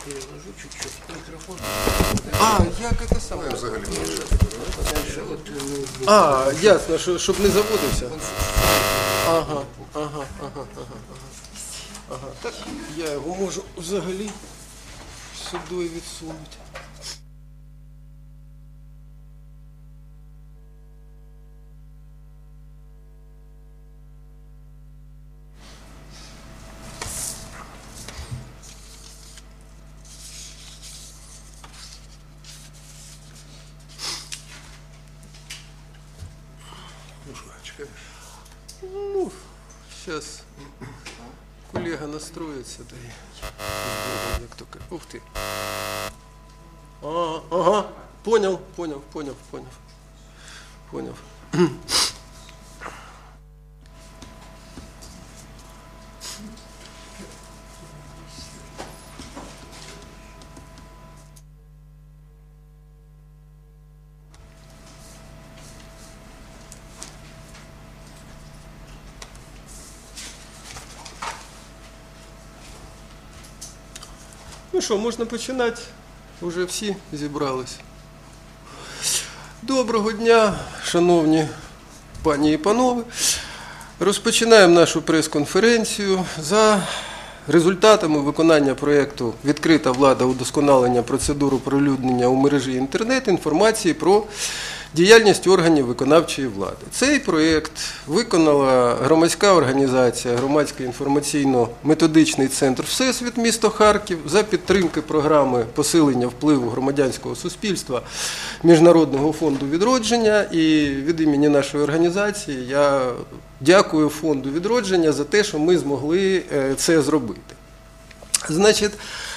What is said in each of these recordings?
переложу чуть-чуть микрофон. Як це саме? Взагалі. Ясно, щоб не заводився. Ага. Так, я його можу взагалі сюди відсунути. Ну, сейчас коллега настроится, да и як только. Ух ты. Ага, понял. Ну що, можна починати? Уже всі зібрались. Доброго дня, шановні пані і панове. Розпочинаємо нашу прес-конференцію за результатами виконання проєкту «Відкрита влада. Удосконалення процедур оприлюднення у мережі інтернет інформації про діяльність органів виконавчої влади». Цей проєкт виконала громадська організація «Громадський інформаційно-методичний центр Всесвіт» місто Харків за підтримки програми посилення впливу громадянського суспільства Міжнародного фонду відродження. І від імені нашої організації я дякую фонду відродження за те, що ми змогли це зробити. Значить,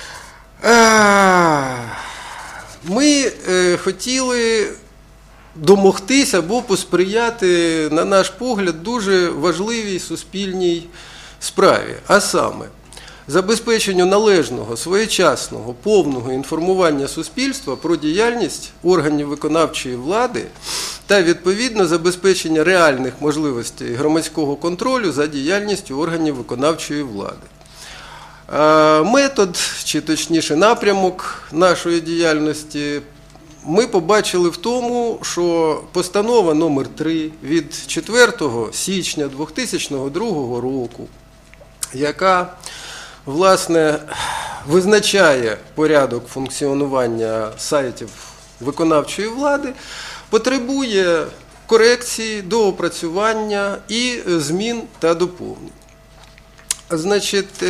ми хотіли домогтися або посприяти, на наш погляд, дуже важливій суспільній справі, а саме забезпеченню належного, своєчасного, повного інформування суспільства про діяльність органів виконавчої влади та, відповідно, забезпечення реальних можливостей громадського контролю за діяльністю органів виконавчої влади. Метод, чи точніше напрямок нашої діяльності ми побачили в тому, що постанова номер 3 від 4 січня 2002 року, яка, власне, визначає порядок функціонування сайтів виконавчої влади, потребує корекції, доопрацювання і змін та доповнень. Значить,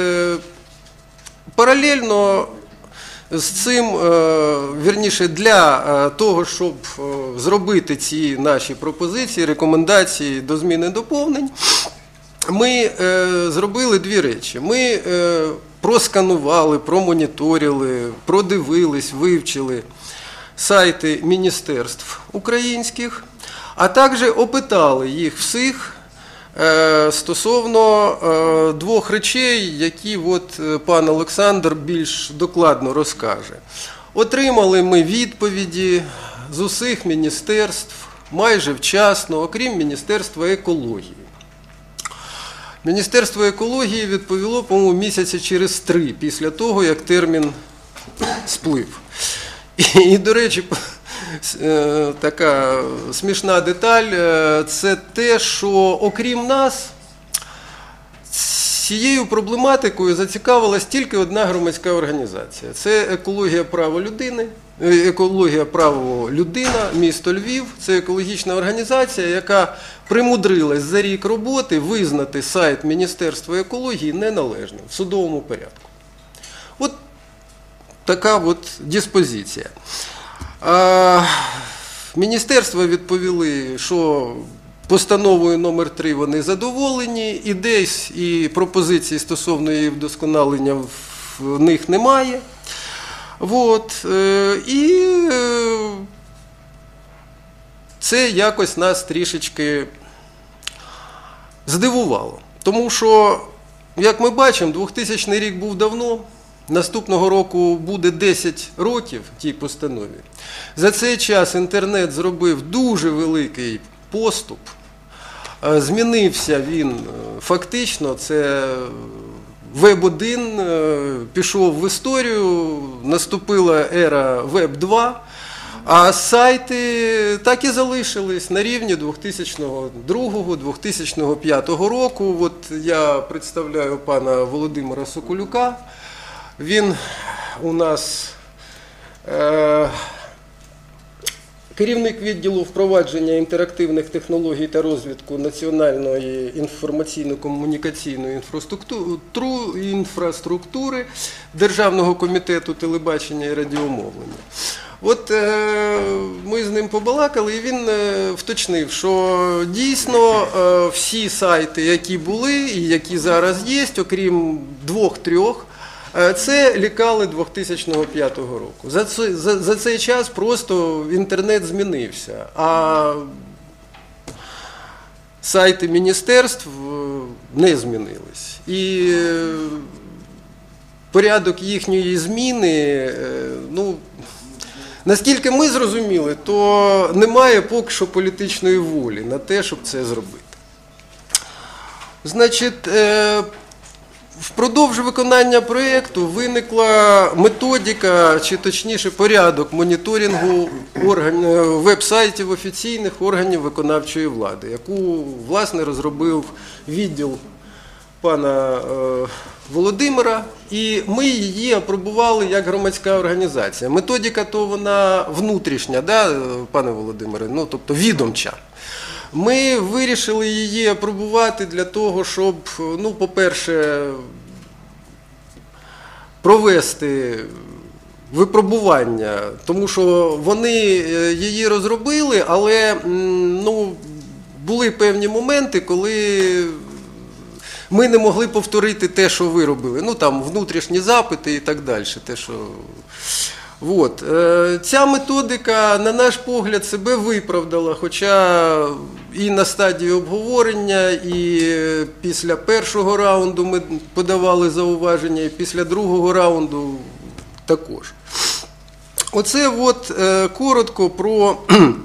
паралельно з цим, вірніше, для того, щоб зробити ці наші пропозиції, рекомендації до змін і доповнень, ми зробили дві речі. Ми просканували, промоніторили, продивились, вивчили сайти міністерств українських, а також опитали їх всіх стосовно двох речей, які пан Олександр більш докладно розкаже. Отримали ми відповіді з усіх міністерств майже вчасно, окрім Міністерства екології. Міністерство екології відповіло, по-моєму, місяці через 3 після того, як термін сплив. І, до речі, така смішна деталь – це те, що окрім нас цією проблематикою зацікавилась тільки одна громадська організація. Це «Екологія право людини», «Екологія право людина», місто Львів. Це екологічна організація, яка примудрилась за рік роботи визнати сайт Міністерства екології неналежним в судовому порядку. От така диспозиція. Міністерства відповіли, що постановою номер 3 вони задоволені, ідей і пропозицій стосовно її вдосконалення в них немає. І це якось нас трішечки здивувало. Тому що, як ми бачимо, 2000 рік був давно. Наступного року буде 10 років тій постанові. За цей час інтернет зробив дуже великий поступ. Змінився він фактично, це Веб-1 пішов в історію, наступила ера Веб-2, а сайти так і залишились на рівні 2002-2005 року. От я представляю пана Володимира Соколюка. Він у нас керівник відділу впровадження інтерактивних технологій та розвитку Національної інформаційно-комунікаційної інфраструктури Державного комітету телебачення і радіомовлення. От ми з ним побалакали, і він вточнив, що дійсно всі сайти, які були і які зараз є, окрім 2-3, це лікали 2005 року. За цей час просто інтернет змінився, а сайти міністерств не змінились. І порядок їхньої зміни, ну, наскільки ми зрозуміли, то немає поки що політичної волі на те, щоб це зробити. Значить, впродовж виконання проєкту виникла методика, чи точніше порядок моніторингу веб-сайтів офіційних органів виконавчої влади, яку, власне, розробив відділ пана Володимира, і ми її апробували як громадська організація. Методика то вона внутрішня, да, пане Володимире, ну, тобто відомча. Ми вирішили її апробувати для того, щоб, ну, по-перше, провести випробування, тому що вони її розробили, але, ну, були певні моменти, коли ми не могли повторити те, що ви робили. Ну, там, внутрішні запити і так далі. Те, що... От. Ця методика, на наш погляд, себе виправдала, хоча і на стадії обговорення, і після першого раунду ми подавали зауваження, і після другого раунду також. Оце от коротко про,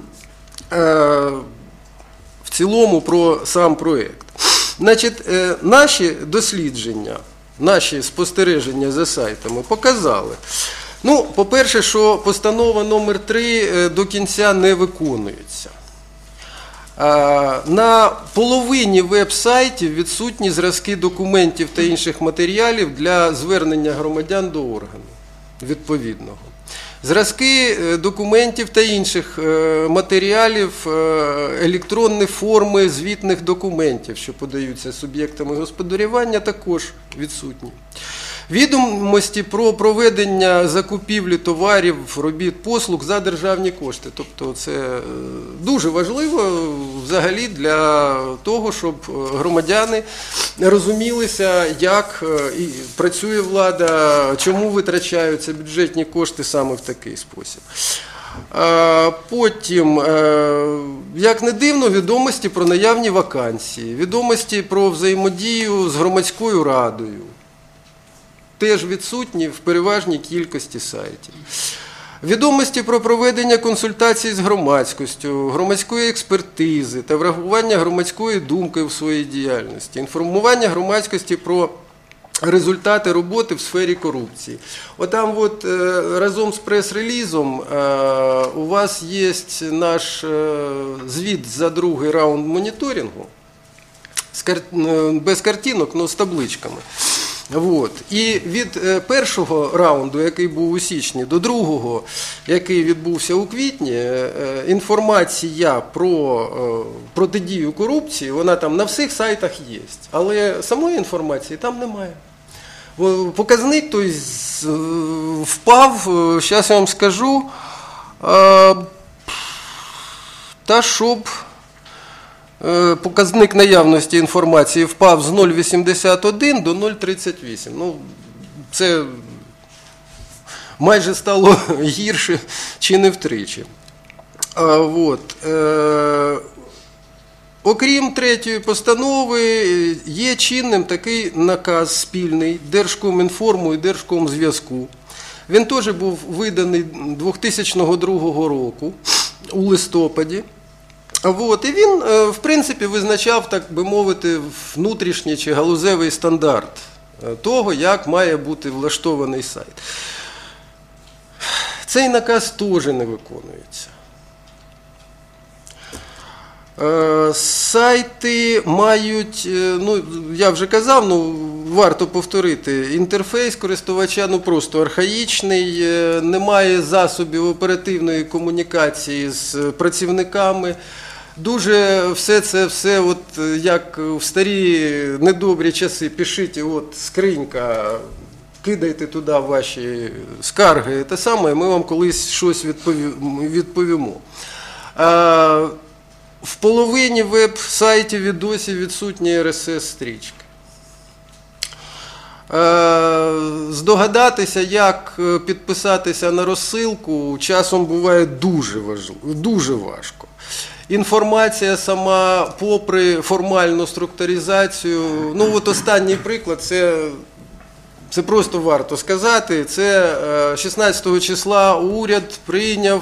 в цілому про сам проєкт. Значить, наші дослідження, наші спостереження за сайтами показали, ну, по-перше, що постанова номер 3 до кінця не виконується. На половині веб-сайтів відсутні зразки документів та інших матеріалів для звернення громадян до органу відповідного. Зразки документів та інших матеріалів, електронні форми звітних документів, що подаються суб'єктами господарювання, також відсутні. Відомості про проведення закупівлі товарів, робіт, послуг за державні кошти. Тобто це дуже важливо взагалі для того, щоб громадяни розумілися, як працює влада, чому витрачаються бюджетні кошти саме в такий спосіб. Потім, як не дивно, відомості про наявні вакансії, відомості про взаємодію з громадською радою. Теж відсутні в переважній кількості сайтів. Відомості про проведення консультацій з громадськістю, громадської експертизи та врахування громадської думки в своїй діяльності, інформування громадськості про результати роботи в сфері корупції. Отам от разом з прес-релізом у вас є наш звіт за другий раунд моніторингу, без картинок, але з табличками. От. І від першого раунду, який був у січні, до другого, який відбувся у квітні, інформація про протидію корупції, вона там на всіх сайтах є. Але самої інформації там немає. Показник той впав, зараз я вам скажу, та щоб... Показник наявності інформації впав з 0,81 до 0,38. Ну, це майже стало гірше, чи не втричі. От. Окрім третьої постанови, є чинним такий наказ спільний Держкомінформу і Держкомзв'язку. Він теж був виданий 2002 року у листопаді. От, і він, в принципі, визначав, так би мовити, внутрішній чи галузевий стандарт того, як має бути влаштований сайт. Цей наказ теж не виконується. Сайти мають, ну, я вже казав, ну, варто повторити, інтерфейс користувача ну, просто архаїчний, немає засобів оперативної комунікації з працівниками. Дуже все, от, як в старі недобрі часи, пишіть, от скринька, кидайте туди ваші скарги, те саме, ми вам колись щось відповімо. В половині веб-сайтів відосів відсутні RSS-стрічки. Здогадатися, як підписатися на розсилку, часом буває дуже важко. Інформація сама, попри формальну структуризацію, ну от останній приклад, це просто варто сказати, це 16 числа уряд прийняв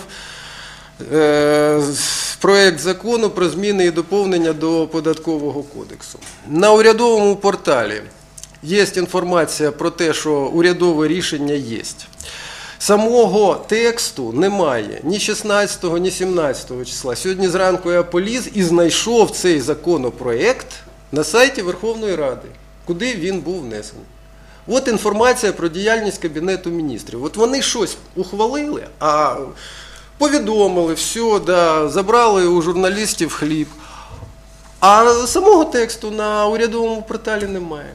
проєкт закону про зміни і доповнення до Податкового кодексу. На урядовому порталі є інформація про те, що урядове рішення є. Самого тексту немає ні 16, ні 17 числа. Сьогодні зранку я поліз і знайшов цей законопроєкт на сайті Верховної Ради, куди він був внесений. От інформація про діяльність Кабінету міністрів. От вони щось ухвалили, а повідомили, все, да, забрали у журналістів хліб. А самого тексту на урядовому порталі немає.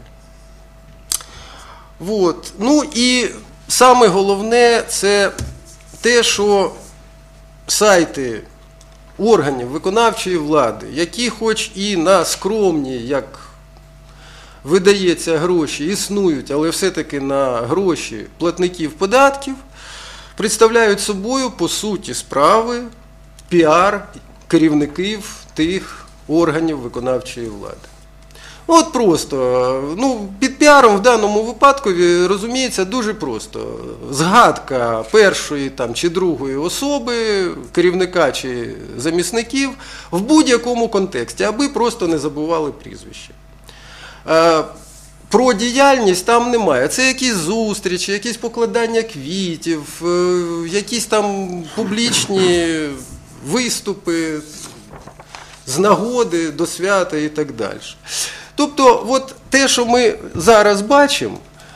От. Ну і саме головне це те, що сайти органів виконавчої влади, які хоч і на скромні, як видається, гроші існують, але все-таки на гроші платників податків, представляють собою, по суті справи, піар керівників тих органів виконавчої влади. От просто, ну, під піаром в даному випадку розуміється дуже просто. Згадка першої там, чи другої особи, керівника чи замісників в будь-якому контексті, аби просто не забували прізвище. Про діяльність там немає. Це якісь зустрічі, якісь покладання квітів, якісь там публічні виступи з нагоди до свята і так далі. Тобто, от те, що ми зараз бачимо,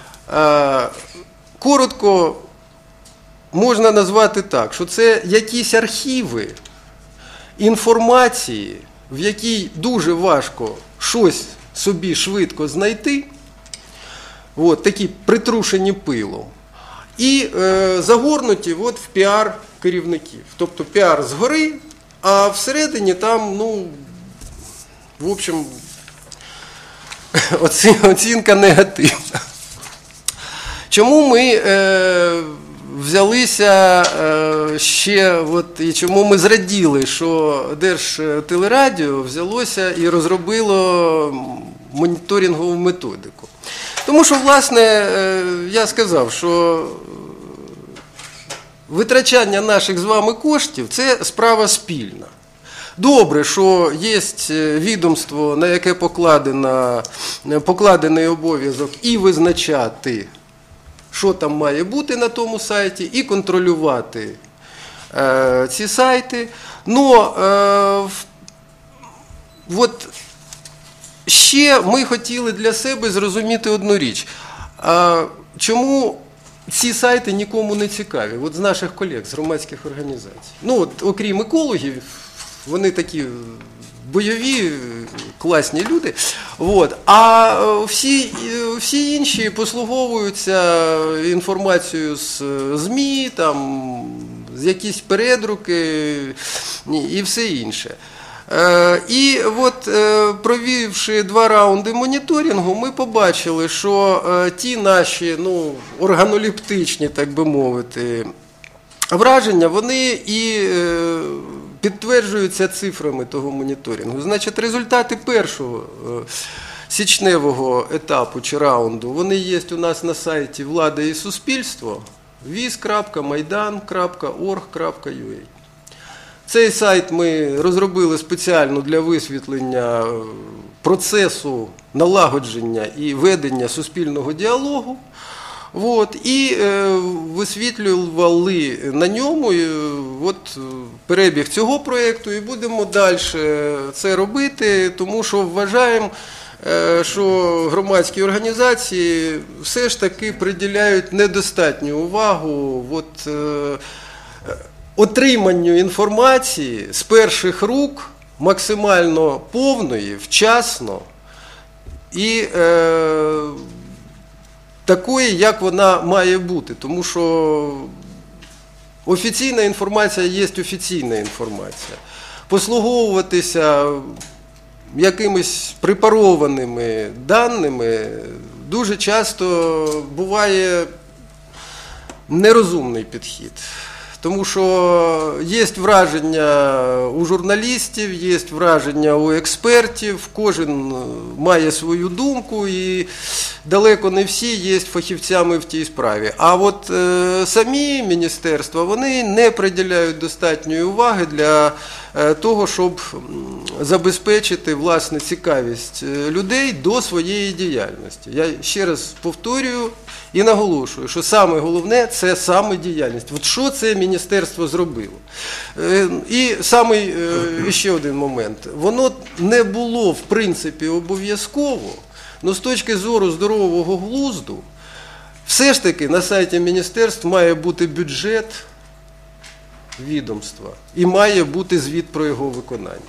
коротко можна назвати так, що це якісь архіви інформації, в якій дуже важко щось собі швидко знайти, от, такі притрушені пилом, і загорнуті от в піар керівників. Тобто піар згори, а всередині там, ну, в общем, оцінка негативна. Чому ми взялися ще, от, і чому ми зраділи, що Держтелерадіо взялося і розробило моніторингову методику? Тому що, власне, я сказав, що витрачання наших з вами коштів – це справа спільна. Добре, що є відомство, на яке покладений обов'язок і визначати, що там має бути на тому сайті, і контролювати ці сайти. Но от ще ми хотіли для себе зрозуміти одну річ. Чому ці сайти нікому не цікаві? От з наших колег, з громадських організацій. Ну, от, окрім екологів, вони такі бойові, класні люди. От. А всі інші послуговуються інформацією з ЗМІ, там, з якісь передруки і все інше. І от, провівши 2 раунди моніторингу, ми побачили, що ті наші, ну, органолептичні, так би мовити, враження, вони і підтверджуються цифрами того моніторингу. Значить, результати першого січневого етапу чи раунду, вони є у нас на сайті «Влада і суспільство» viz.maidan.org.ua. Цей сайт ми розробили спеціально для висвітлення процесу налагодження і ведення суспільного діалогу. І висвітлювали на ньому перебіг цього проєкту, і будемо далі це робити, тому що вважаємо, що громадські організації все ж таки приділяють недостатню увагу отриманню інформації з перших рук, максимально повної, вчасно і такої, як вона має бути. Тому що офіційна інформація є офіційна інформація. Послуговуватися якимись препарованими даними дуже часто буває нерозумний підхід. Тому що є враження у журналістів, є враження у експертів, кожен має свою думку і далеко не всі є фахівцями в тій справі. А самі міністерства, вони не приділяють достатньої уваги для того, щоб забезпечити, власне, цікавість людей до своєї діяльності. Я ще раз повторюю і наголошую, що саме головне – це саме діяльність. Що це міністерство зробило? І ще один момент. Воно не було, в принципі, обов'язково, але з точки зору здорового глузду, все ж таки на сайті міністерств має бути бюджет відомства і має бути звіт про його виконання.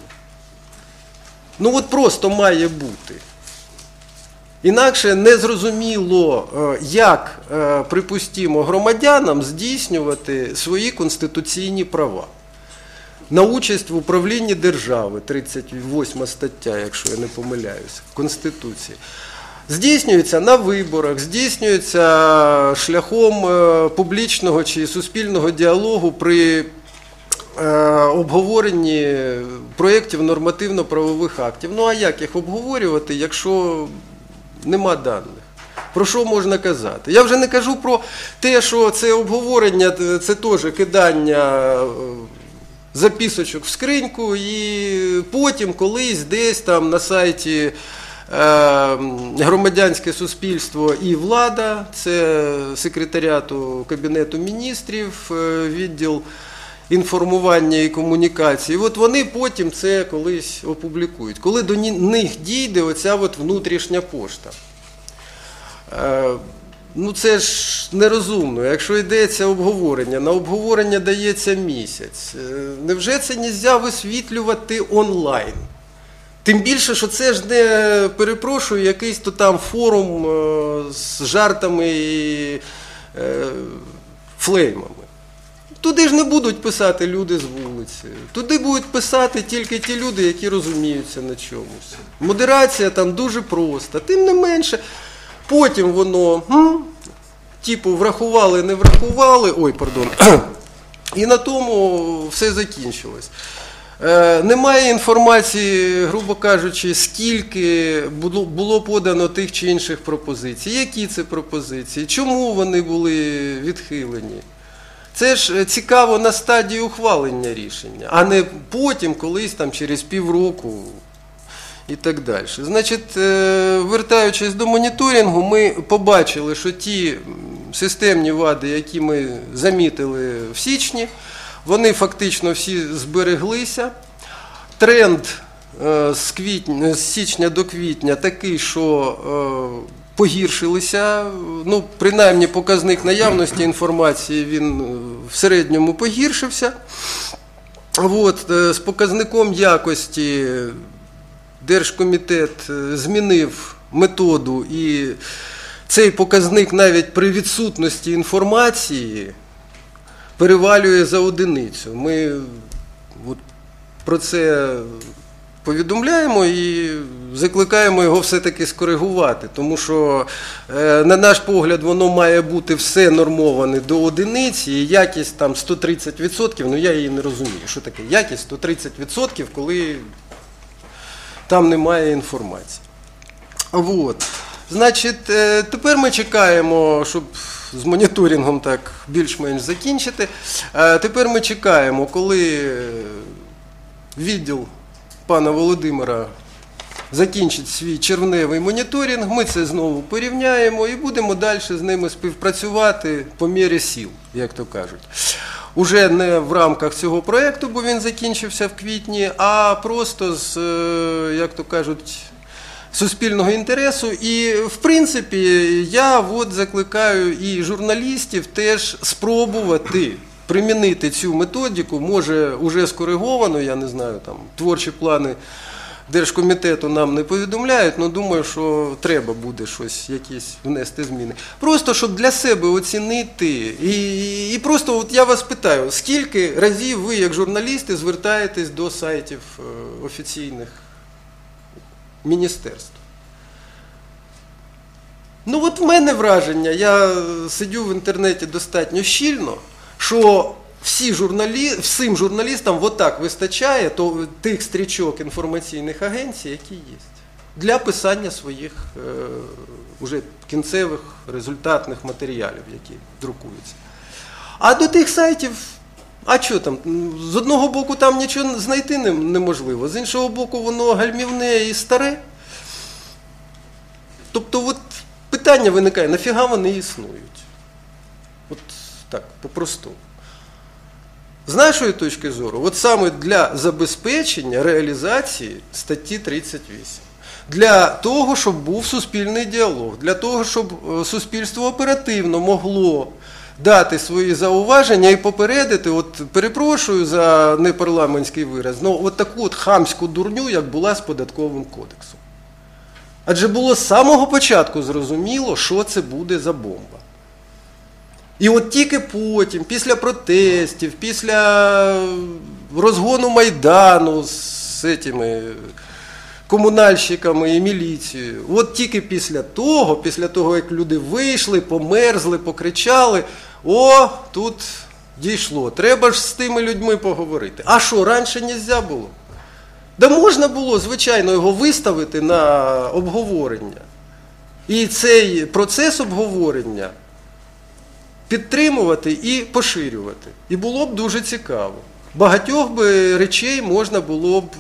Просто має бути. Інакше незрозуміло, як, припустімо, громадянам здійснювати свої конституційні права. На участь в управлінні держави, 38 стаття, якщо я не помиляюся, Конституції. Здійснюється на виборах, здійснюється шляхом публічного чи суспільного діалогу при обговоренні проєктів нормативно-правових актів. А як їх обговорювати, якщо нема даних? Про що можна казати? Я вже не кажу про те, що це обговорення, це теж кидання записочок в скриньку, і потім колись десь там на сайті громадянське суспільство і влада, це секретаріату Кабінету міністрів, відділ інформування і комунікації, вони потім це колись опублікують. Коли до них дійде оця внутрішня пошта. Це ж нерозумно. Якщо йдеться обговорення, на обговорення дається місяць. Невже це не можна висвітлювати онлайн? Тим більше, що це ж не, перепрошую, якийсь то там форум з жартами і флеймами. Туди ж не будуть писати люди з вулиці. Туди будуть писати тільки ті люди, які розуміються на чомусь. Модерація там дуже проста. Тим не менше, потім воно, врахували, не врахували, і на тому все закінчилось. Немає інформації, грубо кажучи, скільки було подано тих чи інших пропозицій. Які це пропозиції? Чому вони були відхилені? Це ж цікаво на стадії ухвалення рішення, а не потім, колись там через півроку і так далі. Значить, вертаючись до моніторингу, ми побачили, що ті системні вади, які ми замітили в січні, вони фактично всі збереглися. Тренд з січня до квітня такий, що погіршилися, принаймні показник наявності інформації, він в середньому погіршився. З показником якості Держкомітет змінив методу, і цей показник навіть при відсутності інформації перевалює за одиницю. Ми про це повідомляємо і закликаємо його все-таки скоригувати, тому що, на наш погляд, воно має бути все нормоване до одиниці, і якість там 130%, я її не розумію, що таке якість 130%, коли там немає інформації. Значить, тепер ми чекаємо, щоб з моніторингом так більш-менш закінчити. Тепер ми чекаємо, коли відділ пана Володимира закінчить свій червневий моніторинг, ми це знову порівняємо і будемо далі з ними співпрацювати по мірі сил, як то кажуть. Уже не в рамках цього проєкту, бо він закінчився в квітні, а просто з, як то кажуть, суспільного інтересу. І, в принципі, я от закликаю і журналістів теж спробувати примінити цю методику, може, уже скориговано, я не знаю, там, творчі плани Держкомітету нам не повідомляють, але думаю, що треба буде щось, якісь внести зміни. Просто, щоб для себе оцінити, і просто от я вас питаю, скільки разів ви, як журналісти, звертаєтесь до сайтів офіційних міністерств? Ну от в мене враження, я сидю в інтернеті достатньо щільно, що всім журналістам отак вистачає тих стрічок інформаційних агенцій, які є, для писання своїх уже кінцевих результатних матеріалів, які друкуються. А до тих сайтів, а що там, з одного боку там нічого знайти неможливо, з іншого боку воно гальмівне і старе. Тобто от питання виникає, нафіга вони існують? От так, по-простому. З нашої точки зору, от саме для забезпечення реалізації статті 38, для того, щоб був суспільний діалог, для того, щоб суспільство оперативно могло дати свої зауваження і попередити, от перепрошую за непарламентський вираз, ну от таку от хамську дурню, як була з Податковим кодексом. Адже було з самого початку зрозуміло, що це буде за бомба. І от тільки потім, після протестів, після розгону Майдану з цими комунальщиками і міліцією, от тільки після того, як люди вийшли, померзли, покричали, о, тут дійшло, треба ж з тими людьми поговорити. А що, раніше не можна було? Да можна було, звичайно, його виставити на обговорення. І цей процес обговорення підтримувати і поширювати. І було б дуже цікаво. Багатьох би речей можна було б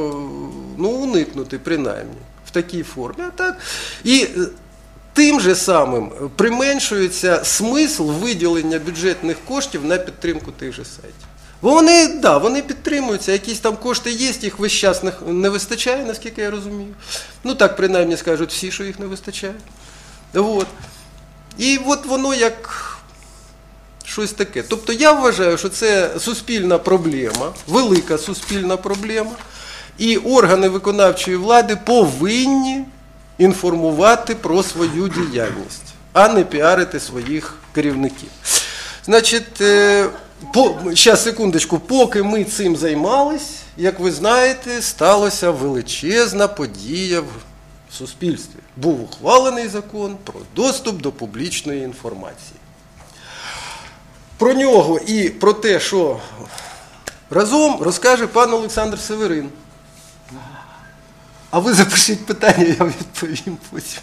уникнути, принаймні, в такій формі. А так, і тим же самим применшується смисл виділення бюджетних коштів на підтримку тих же сайтів. Бо вони підтримуються, якісь там кошти є, їх весь час не вистачає, наскільки я розумію. Ну так, принаймні, скажуть всі, що їх не вистачає. От. І от воно як щось таке. Тобто я вважаю, що це суспільна проблема, велика суспільна проблема, і органи виконавчої влади повинні інформувати про свою діяльність, а не піарити своїх керівників. Значить, зараз, секундочку, поки ми цим займались, як ви знаєте, сталася величезна подія в суспільстві. Був ухвалений закон про доступ до публічної інформації. Про нього і про те, що разом розкаже пан Олександр Северин. А ви запишіть питання, я відповім потім.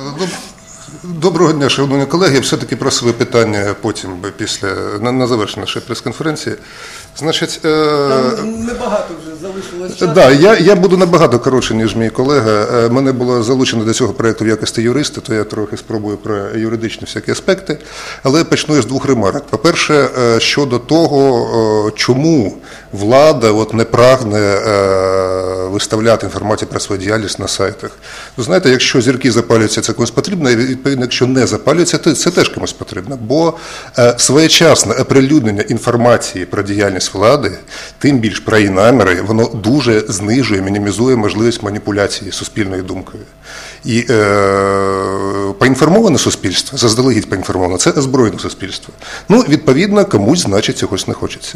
Доброго дня, шановні колеги. Я все-таки просив питання потім, на завершення нашої прес-конференції. Значить, там небагато вже залишилось часу. Да, я буду набагато коротше, ніж мій колега. Мене було залучено до цього проєкту в якості юриста, то я трохи спробую про юридичні всякі аспекти. Але почну з двох ремарок. По-перше, щодо того, чому влада не прагне виставляти інформацію про свою діяльність на сайтах. Ви знаєте, якщо зірки запалюються, це комусь потрібно, і відповідно, якщо не запалюються, то це теж комусь потрібно. Бо своєчасне оприлюднення інформації про діяльність влади, тим більш про її наміри, воно дуже знижує, мінімізує можливість маніпуляції суспільною думкою. І поінформоване суспільство, заздалегідь поінформоване, це озброєне суспільство. Ну, відповідно, комусь, значить, цього не хочеться.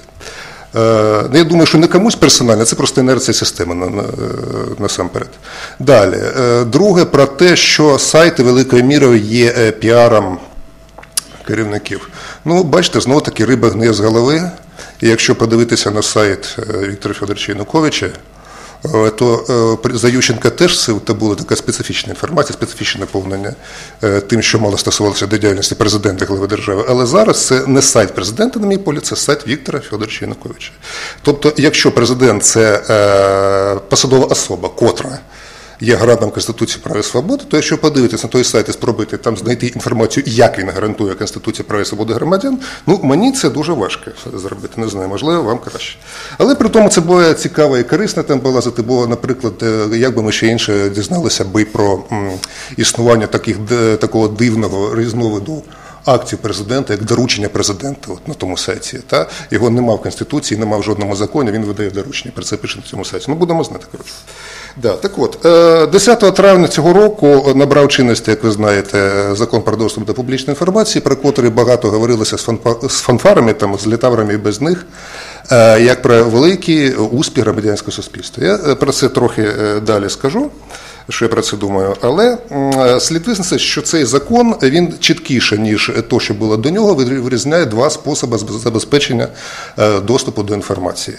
Я думаю, що не комусь персонально, це просто інерція системи насамперед. Далі. Друге, про те, що сайти великою мірою є піаром керівників. Ну, бачите, знову-таки риба гниє з голови. І якщо подивитися на сайт Віктора Федоровича Януковича, то за Ющенка теж це була така специфічна інформація, специфічне наповнення тим, що мало стосувалося до діяльності президента, глави держави. Але зараз це не сайт президента, на мій погляд, це сайт Віктора Федоровича Януковича. Тобто, якщо президент – це посадова особа, котра є гарантом Конституції прав і свободи, то якщо подивитися на той сайт і спробувати там знайти інформацію, як він гарантує Конституцію прав і свободи громадян, мені це дуже важко зробити, не знаю, можливо, вам краще. Але при тому це було цікаво і корисно там вилазити, бо, наприклад, як би ми ще інше дізналися би про існування такого дивного різновиду актів президента, як доручення президента на тому сайті. Його нема в Конституції, нема в жодному законі, він видає доручення, про це пише на цьому сайті. Будемо знати, коротше. Да, так от, 10 травня цього року набрав чинності, як ви знаєте, закон про доступ до публічної інформації, про котрий багато говорилося з фанфарами, з літаврами і без них, як про великий успіх громадянського суспільства. Я про це трохи далі скажу, що я про це думаю, але слід визнати, що цей закон, він чіткіше, ніж те, що було до нього, вирізняє два способи забезпечення доступу до інформації.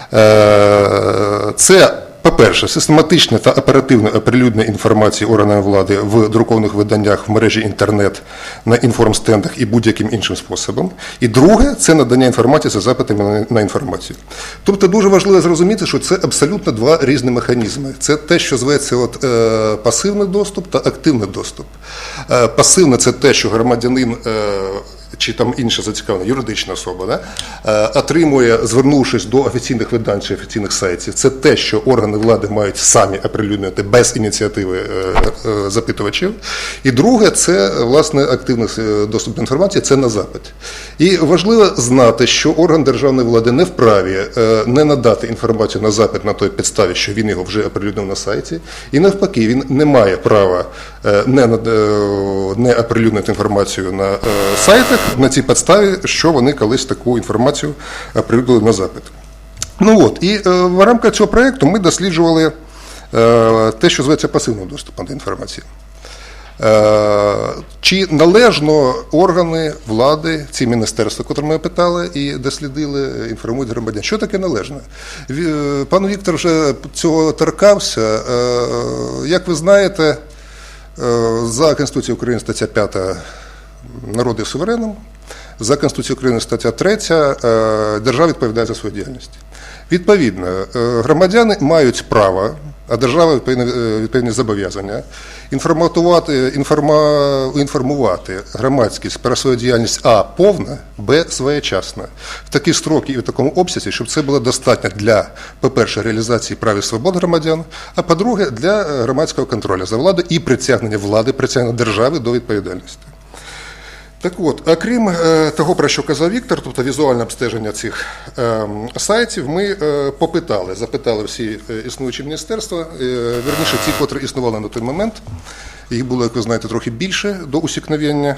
Це, по-перше, систематичне та оперативне оприлюднення інформації органами влади в друкованих виданнях в мережі інтернет, на інформстендах і будь-яким іншим способом. І друге – це надання інформації за запитами на інформацію. Тобто дуже важливо зрозуміти, що це абсолютно два різні механізми. Це те, що зветься пасивний доступ та активний доступ. Пасивне – це те, що громадянин чи там інша зацікавлена юридична особа, отримує, звернувшись до офіційних видань чи офіційних сайтів, це те, що органи влади мають самі оприлюднювати без ініціативи запитувачів. І друге, це, власне, активний доступ до інформації, це на запит. І важливо знати, що орган державної влади не вправі не надати інформацію на запит на той підставі, що він його вже оприлюднив на сайті, і навпаки, він не має права не оприлюднити інформацію на сайтах, на цій підставі, що вони колись таку інформацію оприлюднили на запит. І в рамках цього проєкту ми досліджували те, що зветься пасивним доступом до інформації. Чи належно органи влади, ці міністерства, котрі ми питали і дослідили, інформують громадян? Що таке належно? Пан Віктор вже цього торкався. Як ви знаєте, за Конституцією України стаття 5 «Народ є суверенним», за Конституцією України стаття 3 «Держава відповідає за свою діяльність». Відповідно, громадяни мають право, а держава відповідні зобов'язання інформувати громадськість про свою діяльність а. повна, б. своєчасна, в такі строки і в такому обсязі, щоб це було достатньо для, по-перше, реалізації прав і свобод громадян, а по-друге, для громадського контролю за владою і притягнення держави до відповідальності. Так от, окрім того, про що казав Віктор, тобто візуальне обстеження цих сайтів, ми запитали всі існуючі міністерства, вірніше ті, котрі існували на той момент, їх було, як ви знаєте, трохи більше до усікновення,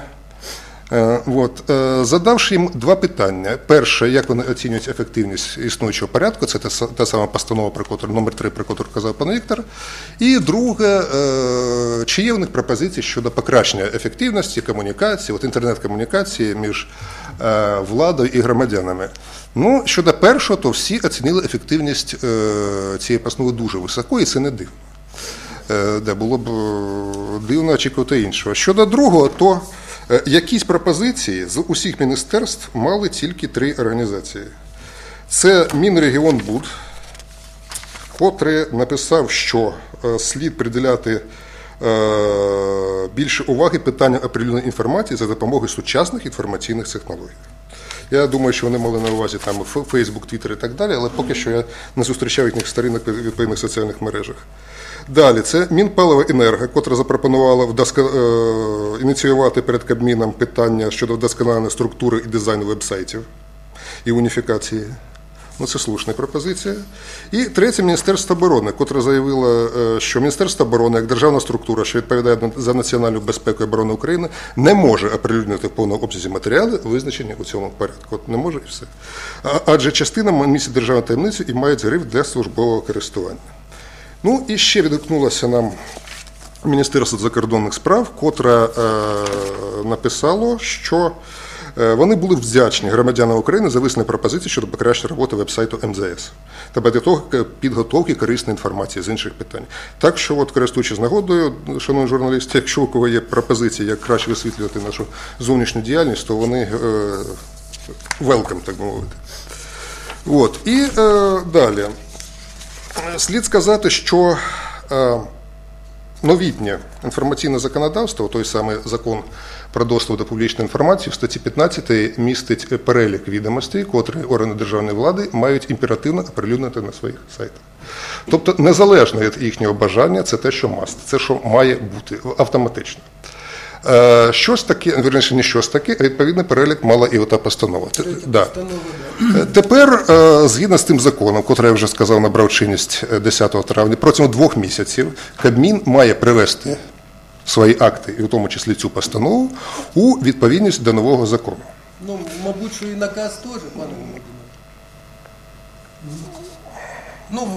задавши їм два питання. Перше, як вони оцінюють ефективність існуючого порядку, це та сама постанова, номер 3, про яку казав пан Віктор. І друге, чи є в них пропозиції щодо покращення ефективності комунікації, інтернет-комунікації між владою і громадянами. Щодо першого, то всі оцінили ефективність цієї постанови дуже високо, і це не дивно. Було б дивно очікувати іншого. Щодо другого, то якісь пропозиції з усіх міністерств мали тільки 3 організації. Це Мінрегіонбуд, котрий написав, що слід приділяти більше уваги питанням оприлюднення інформації за допомогою сучасних інформаційних технологій. Я думаю, що вони мали на увазі там Facebook, Twitter і так далі, але поки що я не зустрічав їхніх сторінок в відповідних соціальних мережах. Далі, це Мінпаливоенерго, котра запропонувала ініціювати перед Кабміном питання щодо вдосконалення структури і дизайну веб-сайтів і уніфікації. Це слушна пропозиція. І третє, Міністерство оборони, котре заявило, що Міністерство оборони, як державна структура, що відповідає за національну безпеку і оборону України, не може оприлюднити в повному обсязі матеріали, визначені у цьому порядку. Не може і все. Адже частина містить державну таємницю і мають гриф для службового користування. І ще відгукнулося нам Міністерство закордонних справ, котре написало, що Вони були вдячні громадянам України за висунені пропозиції щодо покращення роботи веб-сайту МЗС та підготовки корисної інформації з інших питань. Так що, от, користуючись нагодою, шановні журналісти, якщо у кого є пропозиції, як краще висвітлювати нашу зовнішню діяльність, то вони welcome, так би мовити. От. І далі. Слід сказати, що новітнє інформаційне законодавство, той самий закон про доступ до публічної інформації, в статті 15 містить перелік відомостей, котрі органи державної влади мають імперативно оприлюднити на своїх сайтах. Тобто, незалежно від їхнього бажання, це те, що must, це, що має бути автоматично. Щось таке, вірніше, не щось таке, а відповідний перелік мала і ота постанова. Да. Тепер, згідно з тим законом, котрий я вже сказав, набрав чинність 10 травня, протягом 2 місяців Кабмін має привести свої акти, і в тому числі цю постанову, у відповідність до нового закону. Ну, мабуть, що і наказ теж, пане Володимире. Ну,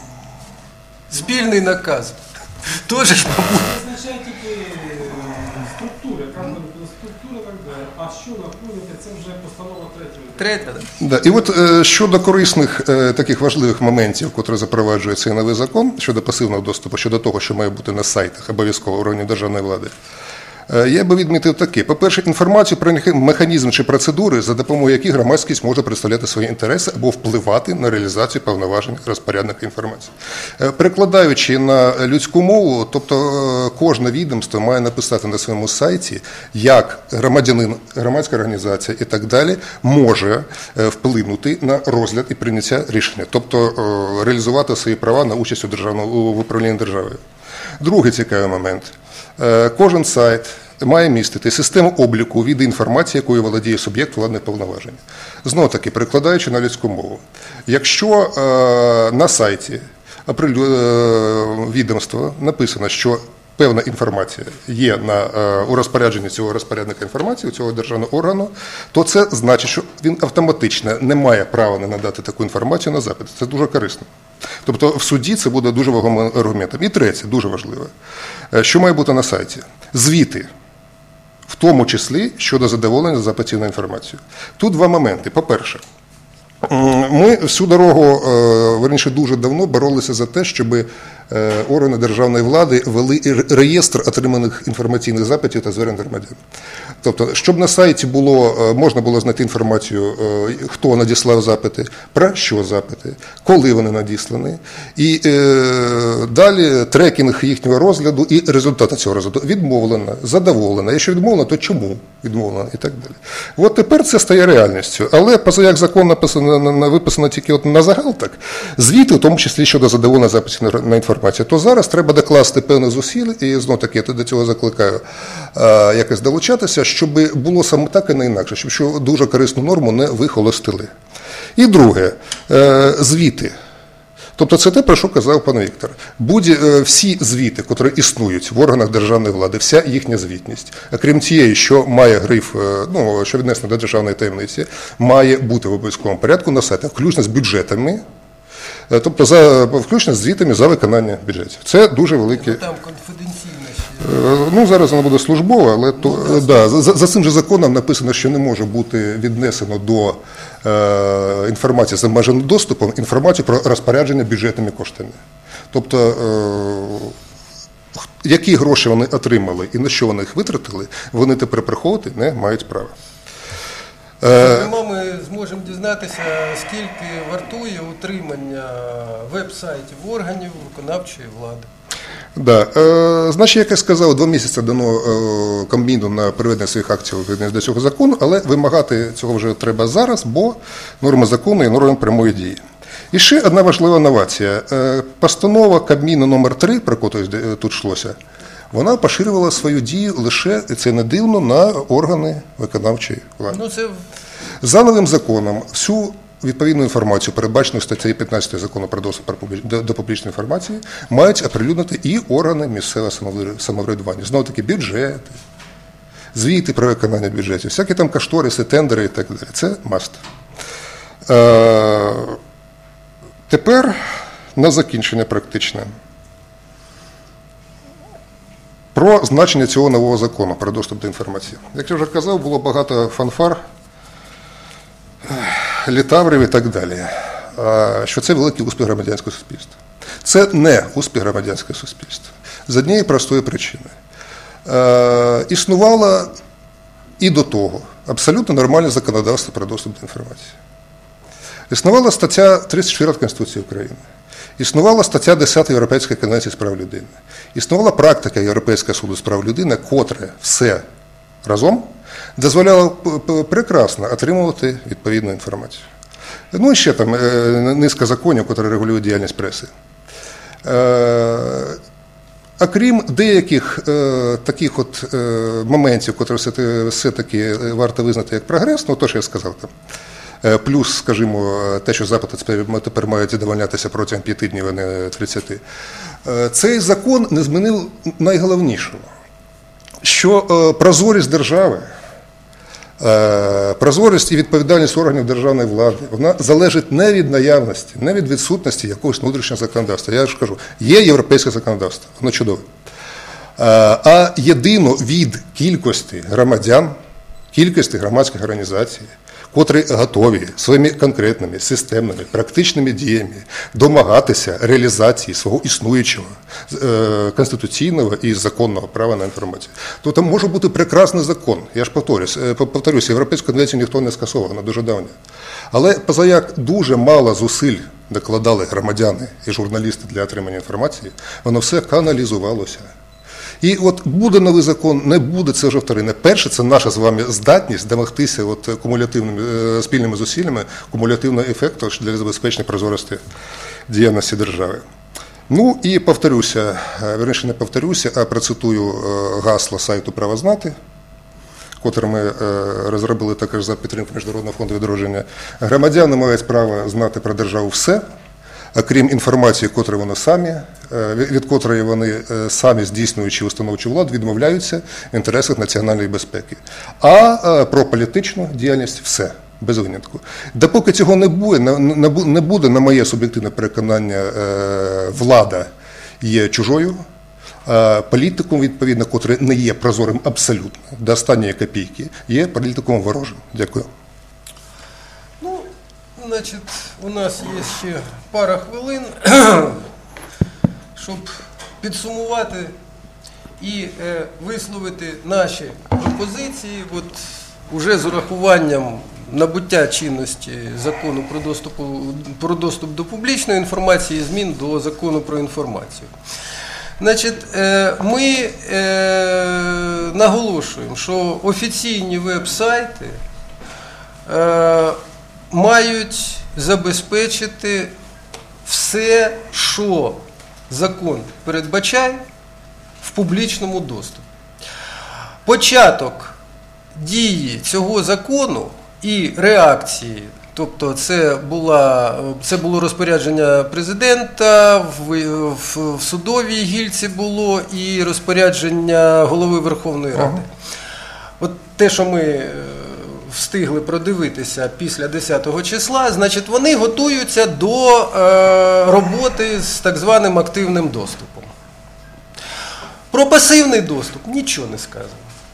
спільний наказ. Теж ж, мабуть. Це означає тільки структури, яка буде структура, так далі. А що наповнити, це вже постанова третя. Да. І от щодо корисних таких важливих моментів, котрі запроваджує цей новий закон, щодо пасивного доступу, щодо того, що має бути на сайтах обов'язково органів державної влади, я би відмітив таке. По-перше, інформацію про механізм чи процедури, за допомогою яких громадськість може представляти свої інтереси або впливати на реалізацію повноважень розпорядника інформації. Перекладаючи на людську мову, тобто кожне відомство має написати на своєму сайті, як громадянин, громадська організація і так далі може вплинути на розгляд і прийняття рішення, тобто реалізувати свої права на участь в управлінні державою. Другий цікавий момент. Кожен сайт має містити систему обліку виду інформації, якою володіє суб'єкт владних повноважень. Знову таки, перекладаючи на людську мову. Якщо на сайті відомства написано, що певна інформація є у розпорядженні цього розпорядника інформації, цього державного органу, то це значить, що він автоматично не має права не надати таку інформацію на запит. Це дуже корисно. Тобто в суді це буде дуже вагомим аргументом. І третє, дуже важливе, що має бути на сайті? Звіти, в тому числі щодо задоволення запитів на інформацію. Тут 2 моменти. По-перше, ми всю дорогу, верніше дуже давно, боролися за те, щоб органи державної влади вели реєстр отриманих інформаційних запитів та звернень громадян. Тобто, щоб на сайті можна було знайти інформацію, хто надіслав запити, про що запити, коли вони надіслані, і далі трекінг їхнього розгляду і результати цього розгляду. Відмовлено, задоволено. Якщо відмовлено, то чому відмовлено і так далі. От тепер це стає реальністю. Але, як закон виписано тільки от на загал, так, звіти, в тому числі щодо задоволення запитів на інформацію, то зараз треба докласти певних зусиль, і знову таки я до цього закликаю якось долучатися, щоб було саме так і не інакше, щоб дуже корисну норму не вихолостили. І друге, звіти. Тобто це те, про що казав пан Віктор. Всі звіти, які існують в органах державної влади, вся їхня звітність, окрім тієї, що має гриф, що віднесено до державної таємниці, має бути в обов'язковому порядку на сайтах, включно з бюджетами, тобто включно з звітами за виконання бюджетів. Це дуже велике. Там конфіденційно ще. Зараз воно буде службове, але за цим же законом написано, що не може бути віднесено до інформації з обмеженим доступом інформацію про розпорядження бюджетними коштами. Тобто, які гроші вони отримали і на що вони їх витратили, вони тепер приховувати не мають права. Зокрема, ми зможемо дізнатися, скільки вартує утримання веб-сайтів органів виконавчої влади. Да. Значить, як я сказав, 2 місяці дано Кабміну на приведення своїх актів до цього закону, але вимагати цього вже треба зараз, бо норма закону є нормою прямої дії. І ще одна важлива новація. Постанова Кабміну номер 3, про яку тут йшлося, вона поширювала свою дію лише, це не дивно, на органи виконавчої влади. За новим законом всю відповідну інформацію, передбачену статтею 15 закону про доступ до публічної інформації, мають оприлюднити і органи місцевого самоврядування. Знову-таки бюджети, звіти про виконання бюджетів, всякі там кошториси, тендери і так далі. Це маст. Тепер на закінчення практичне. Про значення цього нового закону про доступ до інформації. Як я вже казав, було багато фанфар літаврів і так далі, що це великий успіх громадянського суспільства. Це не успіх громадянського суспільства. З однієї простої причини. Існувало і до того абсолютно нормальне законодавство про доступ до інформації. Існувала стаття 34 Конституції України. Існувала стаття 10 Європейської конвенції з прав людини. Існувала практика Європейського суду з прав людини, котре все разом дозволяло прекрасно отримувати відповідну інформацію. Ну і ще там низка законів, які регулюють діяльність преси. Окрім деяких таких от моментів, які все-таки варто визнати як прогрес, ну то, що я сказав там, плюс, скажімо, те, що запити тепер мають задовольнятися протягом 5 днів, а не 30. Цей закон не змінив найголовнішого, що прозорість держави, прозорість і відповідальність органів державної влади, вона залежить не від наявності, не від відсутності якогось внутрішнього законодавства. Я ж кажу, є європейське законодавство, воно чудове. А єдино від кількості громадян, кількості громадських організацій, котрі готові своїми конкретними, системними, практичними діями домагатися реалізації свого існуючого конституційного і законного права на інформацію. То там може бути прекрасний закон. Я ж повторюсь, Європейську конвенцію ніхто не скасовував, вона дуже давня. Але позаяк дуже мало зусиль докладали громадяни і журналісти для отримання інформації, воно все каналізувалося. І от буде новий закон, не буде, це вже вторинне. Перше, це наша з вами здатність домогтися от кумулятивними спільними зусиллями кумулятивного ефекту для забезпечення прозорості діяльності держави. Ну і повторюся, верніше не повторюся, а процитую гасло сайту «Право знати», котре ми розробили також за підтримку Міжнародного фонду відродження. Громадяни мають право знати про державу все, окрім інформації, від котрої вони самі, здійснюючи установчу владу, відмовляються в інтересах національної безпеки. А про політичну діяльність все, без винятку. Допоки цього не буде, на моє суб'єктивне переконання, влада є чужою, політиком, відповідно, котрий не є прозорим абсолютно, до останньої копійки, є політиком ворожим. Дякую. Значить, у нас є ще пара хвилин, щоб підсумувати і висловити наші пропозиції, от уже з урахуванням набуття чинності закону про доступ до публічної інформації, змін до закону про інформацію. Значить, ми наголошуємо, що офіційні веб-сайти мають забезпечити все, що закон передбачає в публічному доступі. Початок дії цього закону і реакції, тобто це було розпорядження президента, в судовій гільці було і розпорядження голови Верховної Ради. От те, що ми встигли продивитися після 10 числа, значить вони готуються до роботи з так званим активним доступом. Про пасивний доступ нічого не сказано.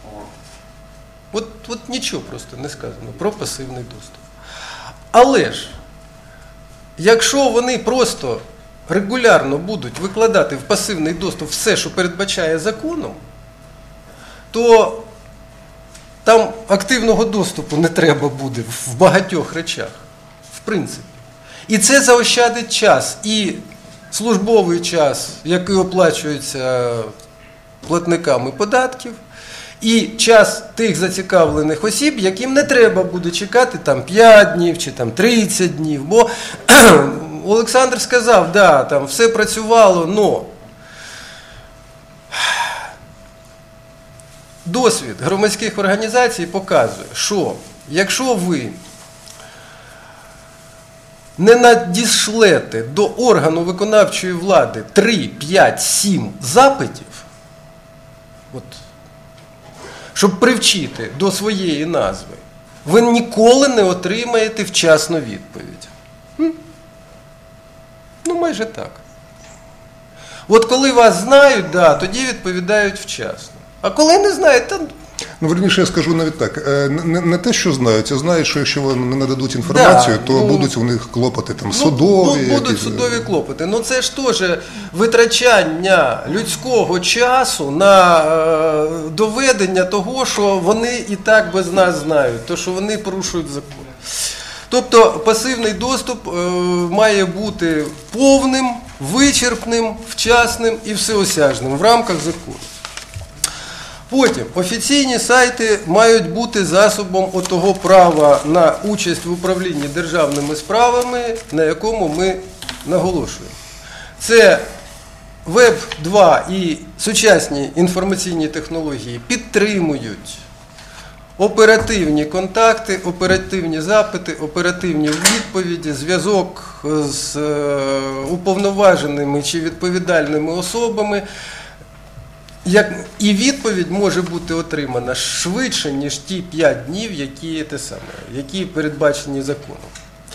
От нічого просто не сказано про пасивний доступ. Але ж, якщо вони просто регулярно будуть викладати в пасивний доступ все, що передбачає законом, то там активного доступу не треба буде в багатьох речах, в принципі. І це заощадить час, і службовий час, який оплачується платниками податків, і час тих зацікавлених осіб, яким не треба буде чекати там 5 днів чи там 30 днів. Бо Олександр сказав, да, там все працювало, но досвід громадських організацій показує, що якщо ви не надішлете до органу виконавчої влади 3, 5, 7 запитів, щоб привчити до своєї назви, ви ніколи не отримаєте вчасну відповідь. Ну, майже так. От коли вас знають, да, тоді відповідають вчасно. А коли не знають, то Ну, верніше, я скажу навіть так. Не те, що знають, а знають, що якщо вони не нададуть інформацію, то будуть у них клопоти там судові. Будуть судові клопоти. Ну це ж теж витрачання людського часу на доведення того, що вони і так без нас знають, то що вони порушують закон. Тобто пасивний доступ має бути повним, вичерпним, вчасним і всеосяжним в рамках закону. Потім, офіційні сайти мають бути засобом отого права на участь в управлінні державними справами, на якому ми наголошуємо. Це Web 2 і сучасні інформаційні технології підтримують оперативні контакти, оперативні запити, оперативні відповіді, зв'язок з уповноваженими чи відповідальними особами. І відповідь може бути отримана швидше, ніж ті 5 днів, які передбачені законом.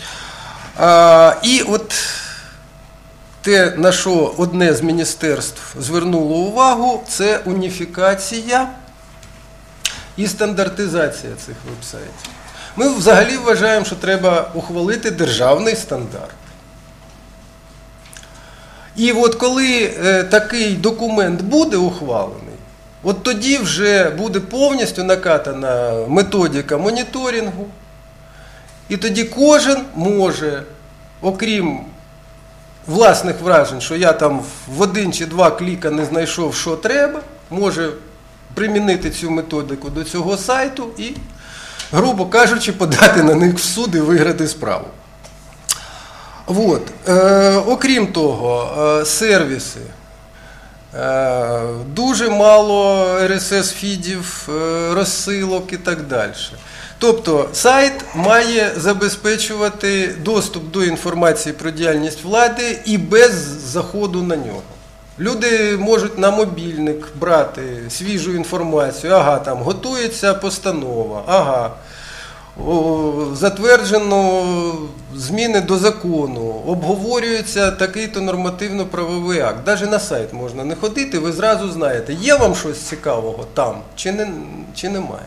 І от те, на що одне з міністерств звернуло увагу, це уніфікація і стандартизація цих веб-сайтів. Ми взагалі вважаємо, що треба ухвалити державний стандарт. І от коли такий документ буде ухвалений, от тоді вже буде повністю накатана методика моніторингу, і тоді кожен може, окрім власних вражень, що я там в 1 чи 2 кліка не знайшов, що треба, може примінити цю методику до цього сайту і, грубо кажучи, подати на них в суд і виграти справу. Окрім того, сервіси. Дуже мало RSS-фідів, розсилок і так далі. Тобто сайт має забезпечувати доступ до інформації про діяльність влади і без заходу на нього. Люди можуть на мобільник брати свіжу інформацію, там готується постанова, затверджено зміни до закону, обговорюється такий-то нормативно-правовий акт. Навіть на сайт можна не ходити, ви зразу знаєте, є вам щось цікавого там, чи немає.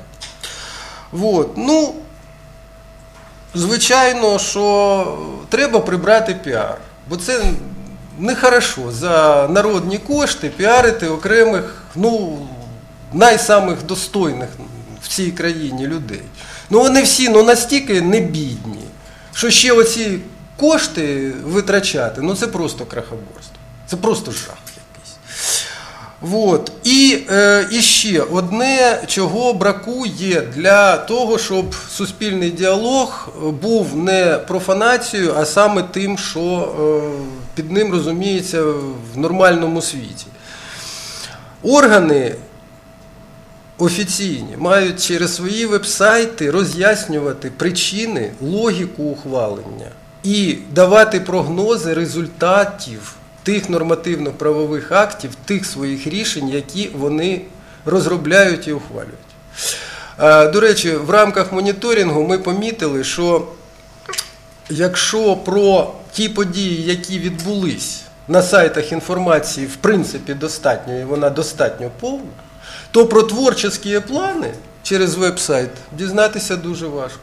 Звичайно, що треба прибрати піар, бо це нехорошо за народні кошти піарити окремих, найсамих достойних в цій країні людей. Вони всі настільки не бідні, що ще оці кошти витрачати, це просто крахоборство. Це просто жах якийсь. І ще одне, чого бракує для того, щоб суспільний діалог був не профанацією, а саме тим, що під ним розуміється в нормальному світі. Органи офіційні мають через свої веб-сайти роз'яснювати причини, логіку ухвалення і давати прогнози результатів тих нормативно-правових актів, тих своїх рішень, які вони розробляють і ухвалюють. До речі, в рамках моніторингу ми помітили, що якщо про ті події, які відбулись на сайтах інформації, в принципі, достатньо, і вона достатньо повна, то про творчі плани через веб-сайт дізнатися дуже важко.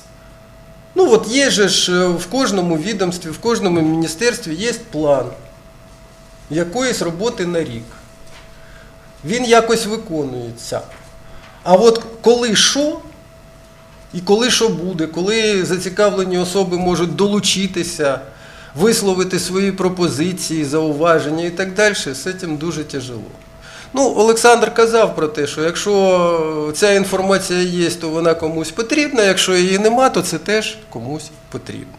Є ж в кожному відомстві, в кожному міністерстві є план якоїсь роботи на рік. Він якось виконується. А коли що, і коли що буде, коли зацікавлені особи можуть долучитися, висловити свої пропозиції, зауваження і так далі, з цим дуже тяжело. Олександр казав про те, що якщо ця інформація є, то вона комусь потрібна, якщо її нема, то це теж комусь потрібно.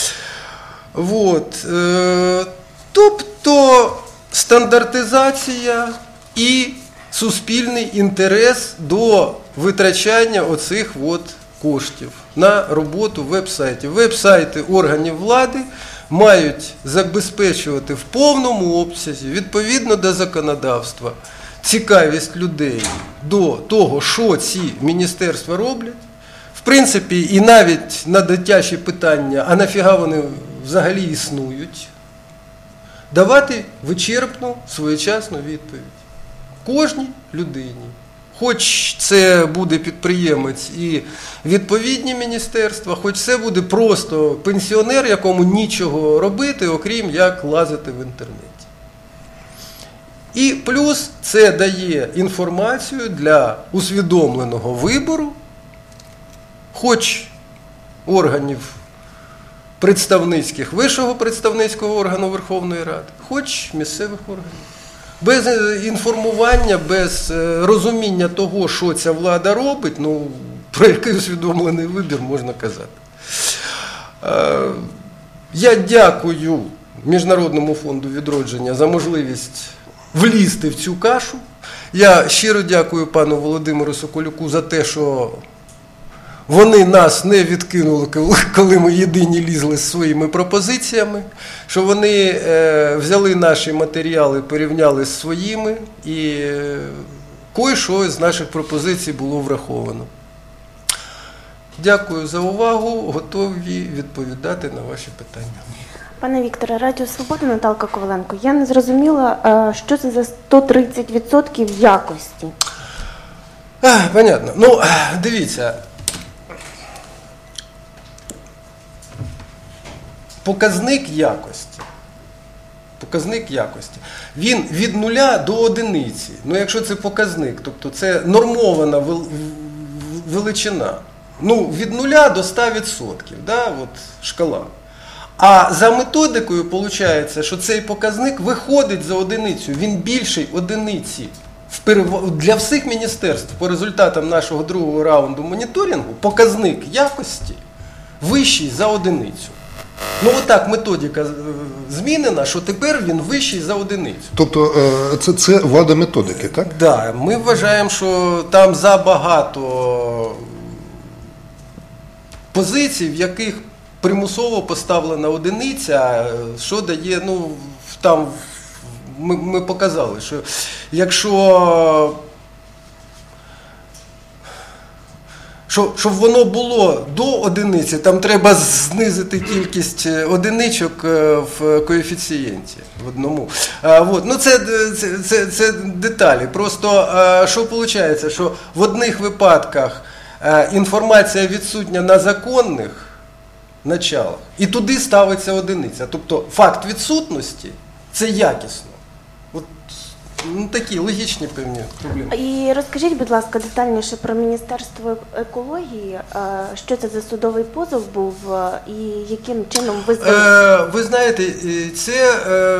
Тобто стандартизація і суспільний інтерес до витрачання оцих коштів на роботу веб-сайтів. Веб-сайти органів влади мають забезпечувати в повному обсязі, відповідно до законодавства, цікавість людей до того, що ці міністерства роблять. В принципі, і навіть на дитячі питання, а нафіга вони взагалі існують, давати вичерпну, своєчасну відповідь. Кожній людині. Хоч це буде підприємець і відповідні міністерства, хоч це буде просто пенсіонер, якому нічого робити, окрім як лазити в інтернеті. І плюс це дає інформацію для усвідомленого вибору, хоч органів представницьких, вищого представницького органу Верховної Ради, хоч місцевих органів. Без інформування, без розуміння того, що ця влада робить, ну, про який усвідомлений вибір можна казати. Я дякую Міжнародному фонду відродження за можливість влізти в цю кашу. Я щиро дякую пану Володимиру Соколюку за те, що вони нас не відкинули, коли ми єдині лізли з своїми пропозиціями, що вони взяли наші матеріали, порівняли з своїми, і кое-що з наших пропозицій було враховано. Дякую за увагу, готові відповідати на ваші питання. Пане Вікторе, Радіо Свобода, Наталка Коваленко. Я не зрозуміла, що це за 130% якості. Понятно. Ну, дивіться. Показник якості. Він від 0 до 1. Ну, якщо це показник, тобто це нормована величина. Ну, від 0 до 100%, да, от шкала. А за методикою виходить, що цей показник виходить за 1. Він більший 1. Для всіх міністерств по результатам нашого другого раунду моніторингу показник якості вищий за 1. Ну, отак методика змінена, що тепер він вищий за 1. Тобто це вада методики, так? Так, да, ми вважаємо, що там забагато позицій, в яких примусово поставлена 1, що дає, ну, там ми показали, що якщо щоб воно було до 1, там треба знизити кількість одиничок в коефіцієнті в одному. Ну, це деталі. Просто що виходить, що в одних випадках інформація відсутня на законних началах, і туди ставиться 1. Тобто факт відсутності – це якісно. Ну, такі логічні певні проблеми. І розкажіть, будь ласка, детальніше про Міністерство екології. Що це за судовий позов був і яким чином ви звели? Ви знаєте, це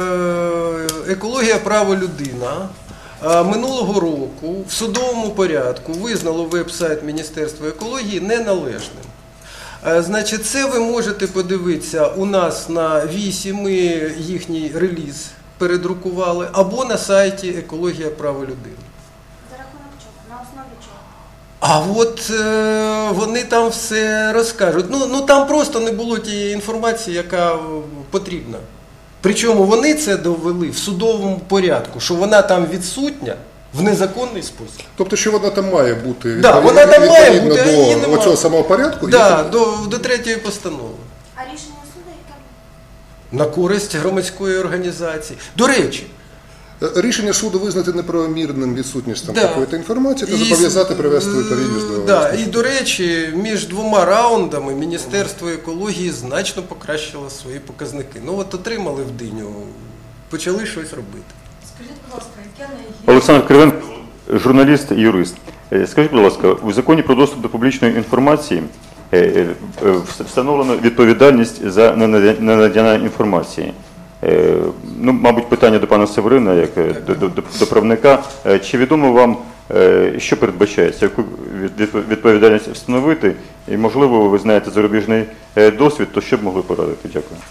екологія права людина. Минулого року в судовому порядку визнало веб-сайт Міністерства екології неналежним. Значить, це ви можете подивитися у нас на Вісі, ми їхній реліз передрукували, або на сайті «Екологія права людини». За рахунок чого? На основі чого? А от вони там все розкажуть. Ну там просто не було тієї інформації, яка потрібна. Причому вони це довели в судовому порядку, що вона там відсутня в незаконний спосіб. Тобто, що вона там має бути відповідно до цього самого порядку? Так, до 3-ї постанови. А рішення суду яке? На користь громадської організації. До речі, рішення суду визнати неправомірним відсутність там якоїсь інформації та зобов'язати привести відповідність до... Да, і, до речі, між 2 раундами Міністерство екології значно покращило свої показники. Ну, от отримали в диню, почали щось робити. Скажіть, будь ласка, яке найгірше? Олександр Кривенко, журналіст і юрист. Скажіть, будь ласка, у законі про доступ до публічної інформації встановлено відповідальність за ненадання інформації. Ну, мабуть, питання до пана Северина, як до правника. Чи відомо вам, що передбачається, яку відповідальність встановити? І, можливо, ви знаєте зарубіжний досвід, то що б могли порадити? Дякую.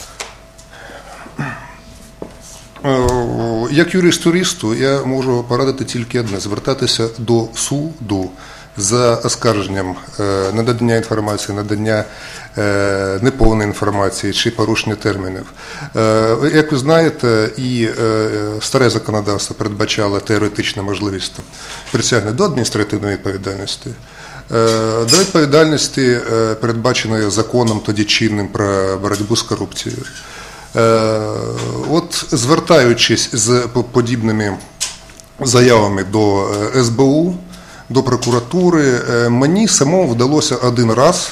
Як юрист-юристу я можу порадити тільки одне – звертатися до суду за оскарженням надання інформації, надання неповної інформації чи порушення термінів. Як ви знаєте, і старе законодавство передбачало теоретичну можливість притягнення до адміністративної відповідальності. До відповідальності, передбаченої законом тоді чинним про боротьбу з корупцією. От звертаючись з подібними заявами до СБУ, до прокуратури. Мені самому вдалося один раз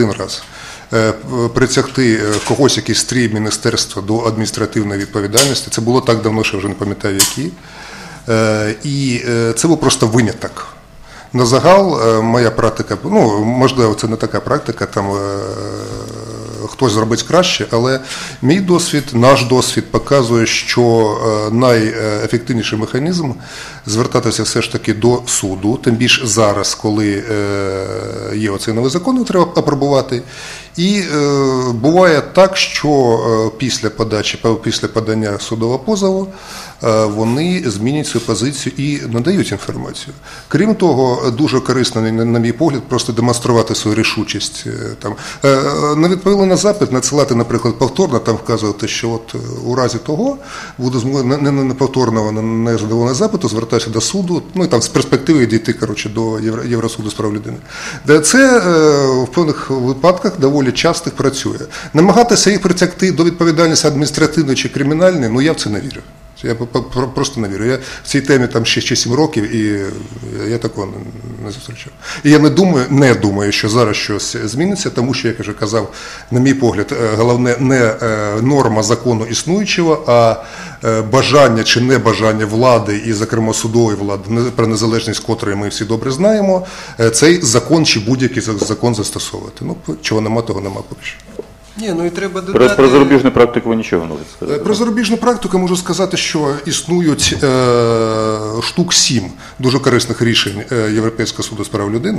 притягти когось, якийсь стрій міністерства до адміністративної відповідальності. Це було так давно, що вже не пам'ятаю які. І це був просто виняток. На загал моя практика, ну, можливо, це не така практика, там хтось зробить краще, але мій досвід, наш досвід показує, що найефективніший механізм звертатися все ж таки до суду, тим більше зараз, коли є оцей новий закон, його треба апробувати. І буває так, що після подання судового позову вони змінюють свою позицію і надають інформацію. Крім того, дуже корисно, на мій погляд, просто демонструвати свою рішучість. Не відповіли на запит, надсилати, наприклад, повторно, там вказувати, що от у разі того буде неповторного незадоволеного запиту, звертатися до суду, ну і там з перспективи дійти, коротше, до Євросуду з прав людини. Це в певних випадках доволі часто працює. Намагатися їх притягти до відповідальності адміністративної чи кримінальної, ну я в це не вірю. Я просто не вірю. Я в цій темі там 6 чи 7 років, і я такого не зустрічав. І я не думаю, що зараз щось зміниться, тому що, як я вже казав, на мій погляд, головне не норма закону існуючого, а бажання чи небажання влади, і, зокрема, судової влади, про незалежність котрої ми всі добре знаємо, цей закон чи будь-який закон застосовувати. Ну, чого нема, того нема поки що. Ні, ну і треба додати... Про зарубіжну практику ви нічого не можете сказати? Про зарубіжну практику можу сказати, що існують штук 7 дуже корисних рішень Європейського суду з прав людини.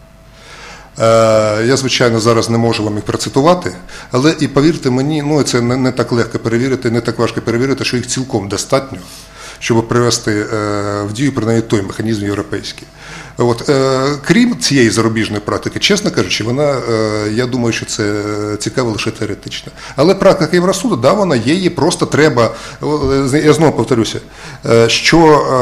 Я, звичайно, зараз не можу вам їх процитувати, але і повірте мені, ну це не так легко перевірити, не так важко перевірити, що їх цілком достатньо, щоб привести в дію принаймні той механізм європейський. Крім цієї зарубіжної практики, чесно кажучи, вона, я думаю, що це цікаво лише теоретично. Але практика Євросуду, да, вона є, її просто треба, я знову повторюся, що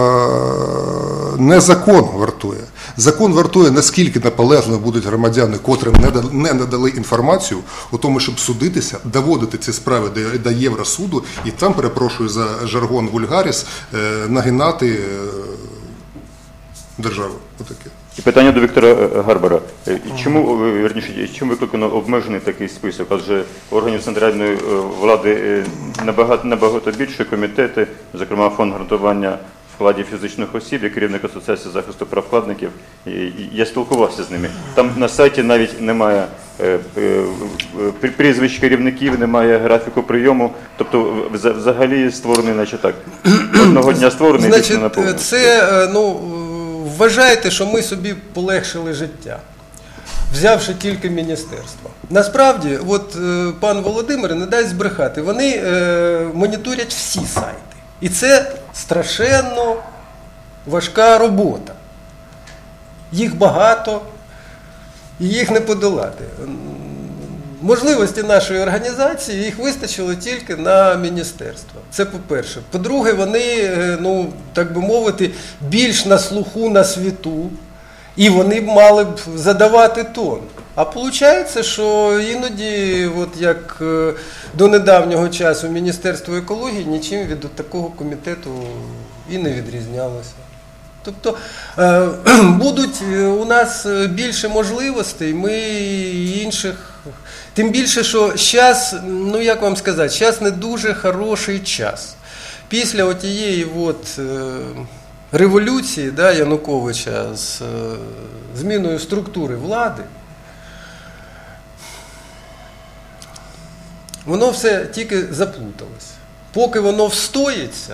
не закон вартує. Закон вартує, наскільки наполегливо будуть громадяни, котрим не надали інформацію у тому, щоб судитися, доводити ці справи до Євросуду і там, перепрошую за жаргон вульгаріс, нагинати державу. Отаке. І питання до Віктора Гарбара. Чому викликано обмежений такий список? Адже органів центральної влади набагато більше, комітети, зокрема фонд гарантування вкладів фізичних осіб, я керівник Асоціації захисту прав вкладників, я спілкувався з ними. Там на сайті навіть немає прізвищ керівників, немає графіку прийому, тобто взагалі створений, наче так, одного дня створений, більше не наповнений. Це, вважаєте, що ми собі полегшили життя, взявши тільки міністерство. Насправді, от пан Володимир не дасть збрехати, вони моніторять всі сайти. І це страшенно важка робота. Їх багато, і їх не подолати. Можливості нашої організації, їх вистачило тільки на міністерство. Це по-перше. По-друге, вони, так би мовити, більш на слуху, на світу, і вони б мали б задавати тон. А виходить, що іноді, от як до недавнього часу, Міністерство екології нічим від такого комітету і не відрізнялося. Тобто будуть у нас більше можливостей, ми інших. Тим більше, що зараз, як вам сказати, зараз не дуже хороший час. Після отієї революції, да, Януковича з зміною структури влади, воно все тільки заплуталось. Поки воно встоїться,